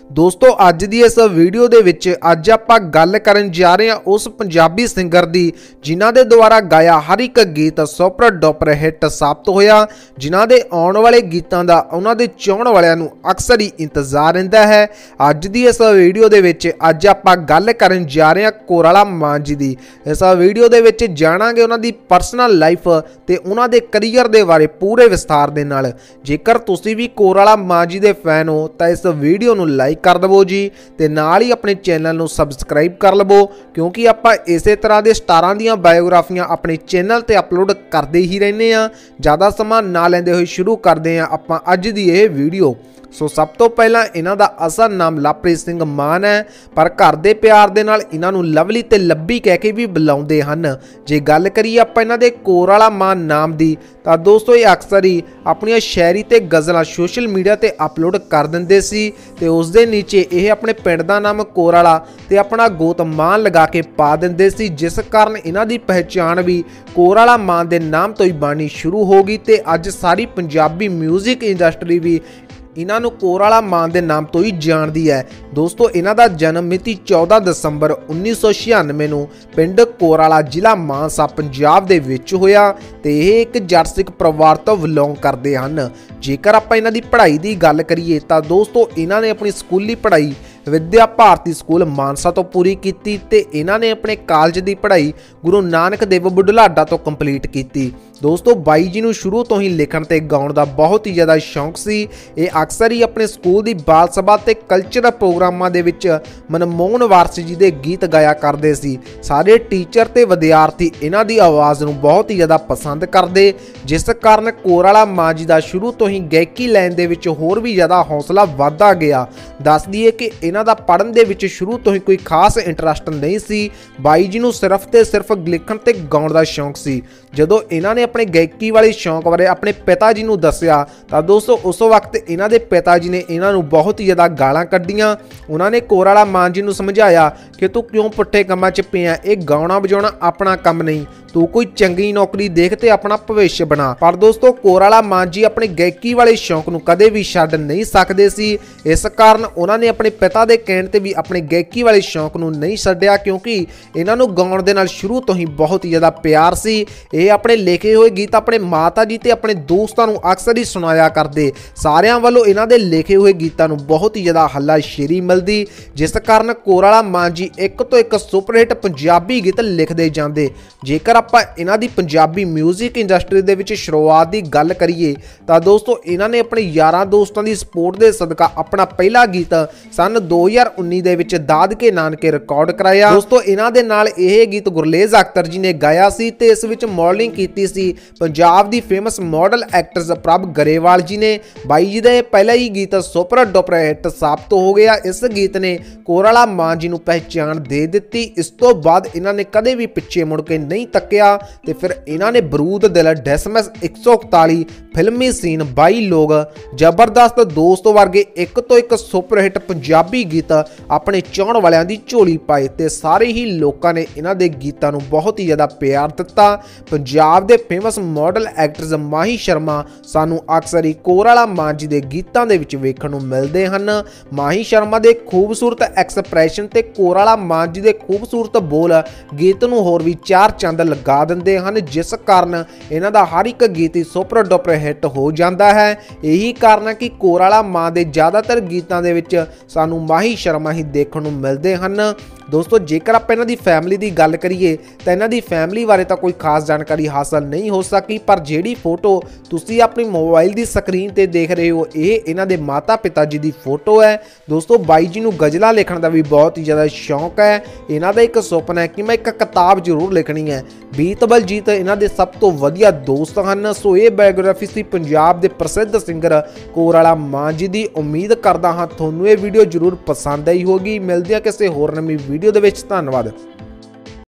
दोस्तों अज दी इस वीडियो दे विच अज आपां गल करन जा रहे हैं उस पंजाबी सिंगर दी जिन्हां दे द्वारा गाया हर एक गीत सुपर डुपर हिट साबित होया, जिन्हां दे आउण वाले गीतां दा उन्हां दे चाहण वालियां नूं अक्सर ही इंतजार रहिंदा है। अज दी इस वीडियो दे विच अज आपां गल करन जा रहे हैं कोराला मान जी दी। इस वीडियो दे विच जाणांगे उन्हां दी पर्सनल लाइफ ते उन्हां दे करियर दे बारे पूरे विस्तार दे नाल। जेकर तुसीं भी कोराला मान जी दे फैन हो तां इस वीडियो नूं लाइक कर दवो जी ते नाल ही अपने चैनल नूं सबसक्राइब कर लवो, क्योंकि आपां इसे तरह के स्टारां दीयां बायोग्राफियां अपने चैनल ते अपलोड करते ही रहने आ। ज़्यादा समा ना लैंदे होए शुरू करते हैं आपां अज दी ये वीडियो। सो सब तो पहला इन्हां दा असल नाम लवप्रीत सिंह मान है, पर घर दे प्यार दे नाल इन्हां नूं लवली ते लब्बी कह के भी बुलाउंदे हन। जे गल करिए आपां इन्हां दे कोराला मान नाम दी तां दोस्तों ये अक्सर ही अपनी शायरी ते गज़लां सोशल मीडिया ते अपलोड कर दिंदे सी ते उस दे नीचे यह अपने पिंड दा नाम कोराला ते अपना गोत मान लगा के पा दिंदे सी, जिस कारण इन्हां दी पहचान भी कोराला मान दे नाम तो ही बननी शुरू हो गई ते अज सारी पंजाबी म्यूजिक इंडस्ट्री भी इन्हां नूं कोराला मान दे नाम तो ही जानदी है। दोस्तों इन्हां दा जन्म मिति 14 दसंबर 1996 नूं पिंड कोराला जिला मानसा पंजाब दे विच होया ते यह एक जट सिख परिवार तो बिलोंग करते हैं। जेकर आपां इन्हां दी पढ़ाई दी गल करिए तां दोस्तों इन्हां ने अपनी स्कूली पढ़ाई विद्या भारती स्कूल मानसा तो पूरी की ते इन्हां ने अपने कॉलेज की पढ़ाई गुरु नानक देव बुढ़लाडा तो कंप्लीट की। दोस्तों बाई जी नूं शुरू तो ही लिखण ते गाउण दा बहुत ही ज़्यादा शौक सी। ये अक्सर ही अपने स्कूल की बाल सभा ते कल्चरल प्रोग्रामां दे विच मनमोहन वारसी जी दे गीत गाया करदे सी। सारे टीचर ते विद्यार्थी इन्हां दी आवाज़ नूं बहुत ही ज़्यादा पसंद करदे, जिस कारण कोराला मान जी दा शुरू तो ही गायकी लैन दे विच होर भी ज़्यादा हौसला वधदा गया। दस दईए कि इन्हां दा पढ़न दे विच शुरू तो ही कोई खास इंटरस्ट नहीं सी। बाई जी नूं सिर्फ ते सिर्फ लिखण ते गाउण दा शौक सी। जदों इन्हां ने अपने गायकी वाले शौक बारे अपने पिता जी नूं दस्सिया तां दोस्तों उस वक्त इन्हां दे पिता जी ने इन्हां नूं बहुत ही ज़्यादा गालां कड्डियां। उन्होंने कोराला मान जी नूं समझाया कि तू क्यों पुट्ठे कामां च पिया, ये गाउणा बजाउणा अपना काम नहीं, तू कोई चंगी नौकरी देख ते अपना भविष्य बना। पर दोस्तों कोराला मान जी अपने गायकी वाले शौक नूं कदे भी छड्ड नहीं सकदे सी। इस कारण उन्होंने अपने पिता के कहण ते भी अपने गायकी वाले शौक नूं नहीं छड्डिया, क्योंकि इन्हां नूं गाउण दे नाल शुरू तो ही बहुत ही ज़्यादा प्यार सी। ये अपने लिखे हुए गीत अपने माता जी ते अपने दोस्तां नूं अक्सर ही सुनाया करदे। सारियां वालों इन्हां दे लिखे हुए गीतां नूं बहुत ही ज़्यादा हल्लाशेरी मिलदी, जिस कारण कोराला मान जी एक तो एक सुपरहिट पंजाबी गीत लिखते जाते। जेकर आपां इन्हां दी पंजाबी म्यूजिक इंडस्ट्री दे विच शुरुआत की गल करिए तां दोस्तों इन्हां ने अपने यारां दोस्तां दी सपोर्ट दे सदका अपना पहला गीत सन 2019 दे विच दादके नानके रिकॉर्ड कराया। दोस्तों इन्हां दे नाल यह गीत गुरलेज अख्तर जी ने गाया सी ते इस विच मॉडलिंग कीती सी पंजाब दी famous model actress Prabh Grewal जी ने। बाई जी दा पहला ही गीत सुपर डुपर हिट साबित हो गया। इस गीत ने कोराला मान जी नूं पहचान दे दित्ती। इस तो बाद इन्हां ने कदे भी पिछे मुड़ के नहीं तक्किया ते फिर इन्हां ने बरूद दिल डिसमिस 141 फिल्मी सीन 22 लोग जबरदस्त दोस्त वर्गे एक तो एक सुपरहिट पंजाबी गीत अपने चाहण वालियां दी झोली पाए ते सारे ही लोगों ने इन्हां दे गीतां नूं बहुत ही ज़्यादा प्यार दिता। पंजाब दे famous model actress Mahi Sharma सानू अक्सर ही कोराला मान जी दे गीतां दे विच वेखण नूं मिलदे हन। माही शर्मा दे खूबसूरत एक्सप्रैशन ते कोराला मान जी दे खूबसूरत बोल गीत नूं होर भी चार चंद लगा दिंदे हन, जिस कारण इन्हां दा हर एक गीत ही सुपर डुपर हिट हो जाता है। यही कारण है कि कोराला मान दे ज़्यादातर गीतां दे विच सानू माही शर्मा ही देखण नूं मिलदे हन। दोस्तों जेकर आप इन्हां दी फैमिली की गल करिए तो इन्हां दी फैमिली बारे तो कोई खास जानकारी हासिल नहीं हो सकी, पर जिहड़ी फोटो तुसीं अपनी मोबाइल की स्क्रीन ते देख रहे हो ये इन्हां दे माता पिता जी की फोटो है। दोस्तों बाई जी नूं गज़लां लिखण दा भी बहुत ही ज़्यादा शौक है। इन्हां दा एक सुपना है कि मैं एक किताब जरूर लिखनी है। बीत बलजीत इन्हां दे सब तो वधिया दोस्त हैं। सो ये बायोग्राफी सी पंजाब दे प्रसिद्ध सिंगर कोराला मान जी की। उम्मीद करदा हाँ तुहानूं ये वीडियो जरूर पसंद आई होगी। मिलदे हां किसी होर नवीं वीडियो दे विच। धन्नवाद।